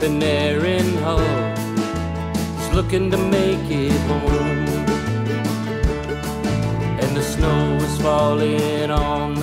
Panarin Hull is looking to make it home, and the snow is falling on